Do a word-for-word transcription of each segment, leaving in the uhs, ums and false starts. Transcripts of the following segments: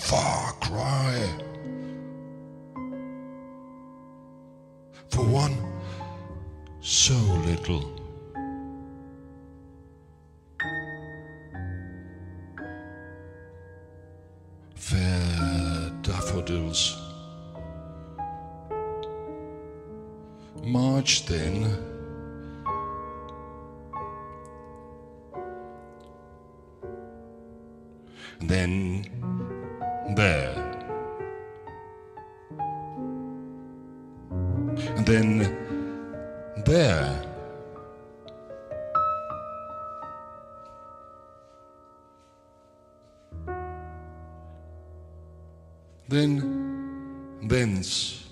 far cry for one so little. Fair daffodils, march then, then there, and then there, then thence,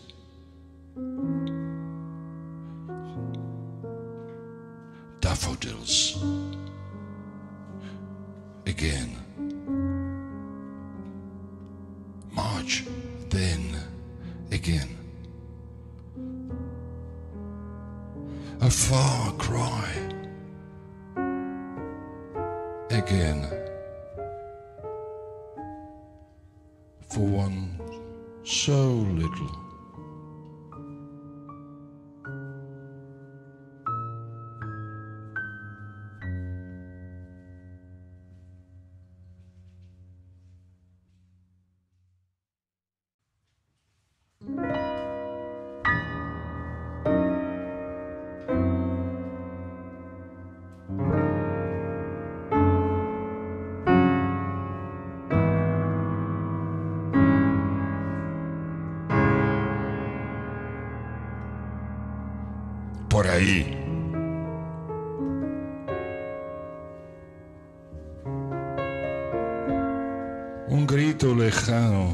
daffodils again, march then again, a far cry again for one so little. Por ahí. Un grito lejano.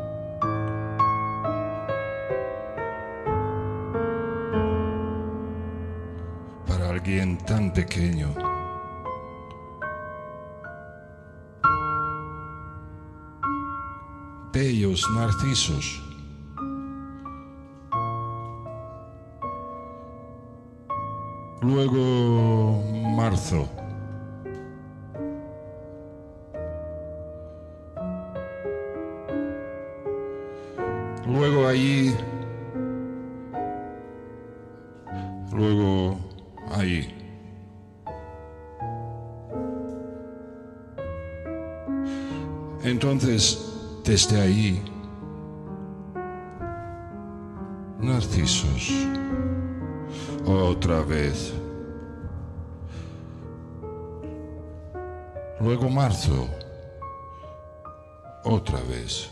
Para alguien tan pequeño. Bellos narcisos. Luego marzo. Luego allí. Luego allí. Entonces, desde ahí, narcisos. Otra vez. Luego marzo. Otra vez.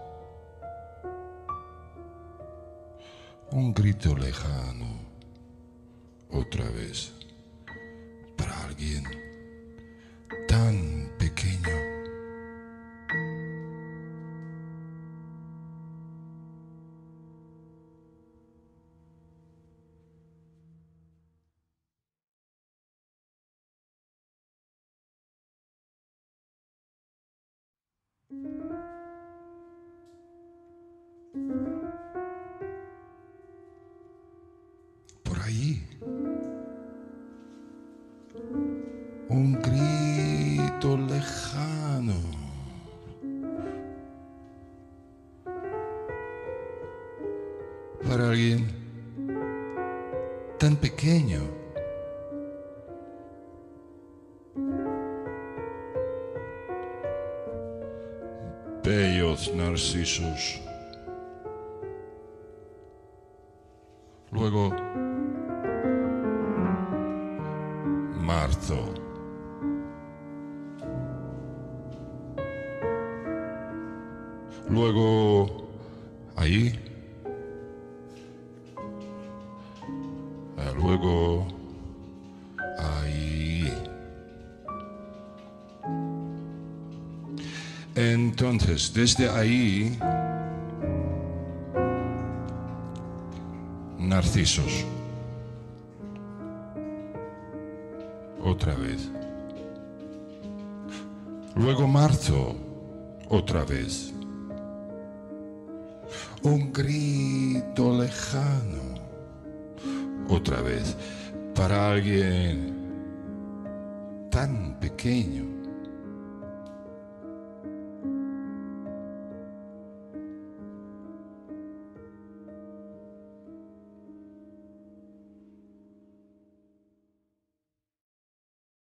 Un grito lejano. Otra vez. Para alguien tan pequeño. Por ahí, un grito lejano, para alguien tan pequeño. Bellos narcisos. Luego marzo. Luego ahí. Luego ahí. Entonces, desde ahí, narcisos. Otra vez. Luego marzo. Otra vez. Un grito lejano. Otra vez. Para alguien tan pequeño.